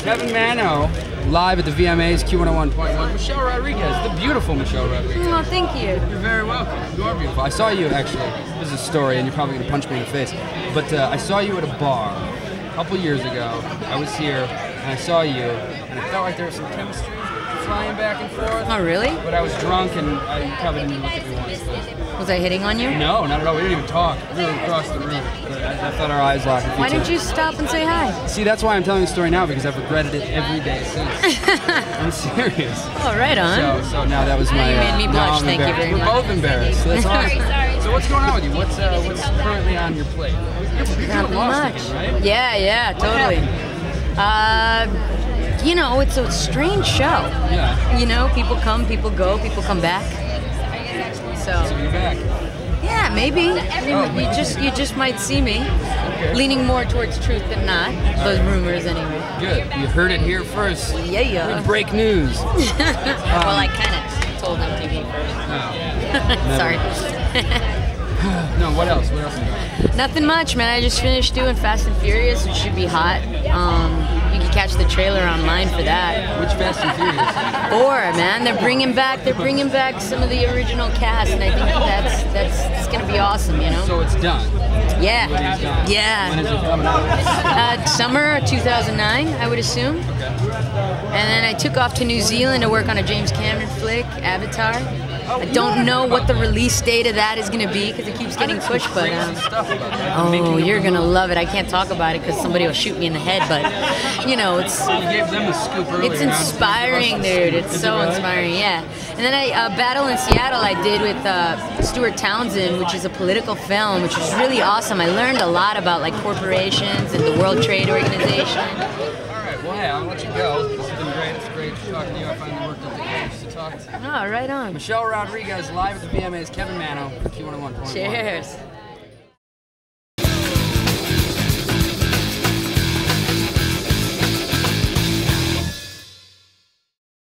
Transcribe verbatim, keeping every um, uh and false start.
Kevin Manno, live at the V M As Q one oh one point one. Michelle Rodriguez, the beautiful Michelle Rodriguez. Oh, thank you. You're very welcome. You are beautiful. I saw you actually. This is a story, and you're probably gonna punch me in the face. But uh, I saw you at a bar a couple years ago. I was here, and I saw you, and I felt like there was some chemistry flying back and forth. Oh, really? But I was drunk, and I probably didn't even look at me once. Was I hitting on you? No, not at all. We didn't even talk. We were across the room. But I, I thought our eyes locked. Why didn't you stop and say hi? See, that's why I'm telling the story now, because I've regretted it every day since. I'm serious. Oh, right on. So, so now that was my. You made me uh, blush. Thank you very We're much. We're both embarrassed. That's awesome. Sorry, So what's going on with you? What's uh, what's currently on your plate? You're, you're Not much. again, right? Yeah, yeah, totally. Uh, you know, it's a strange show. Yeah. You know, people come, people go, people come back. So. So you're back. Yeah, maybe. You, you just you just might see me Okay. leaning more towards truth than not. Those rumors, anyway. Good. You heard it here first. Yeah, yeah. Break news. um, Well, I kind of told them T V first. No. Sorry. No. What else? What else? Nothing much, man. I just finished doing Fast and Furious, which should be hot. Um, you can catch the trailer online for that. Which Fast and Furious? Four, man. They're bringing back. They're bringing back some of the original cast, and I think that's that's it's gonna be awesome. You know? So it's done. Yeah. Everybody's done. Yeah. When is it coming out? Uh, summer two thousand nine, I would assume. Okay. And then I took off to New Zealand to work on a James Cameron flick, Avatar. I don't know what the release date of that is going to be because it keeps getting pushed, but um, oh, you're going to love it. I can't talk about it because somebody will shoot me in the head, but you know, it's You gave them the scoop earlier. it's inspiring, dude. It's so inspiring, yeah. And then I uh, Battle in Seattle I did with uh, Stuart Townsend, which is a political film, which is really awesome. I learned a lot about like corporations and the World Trade Organization. All right, well, hey, I'll let you go. This has been great. It's great talking to you. I finally worked up the courage to talk to you. Oh, right on. Michelle Rodriguez, live at the V M As, Kevin Manno, Q one oh one point one. Cheers.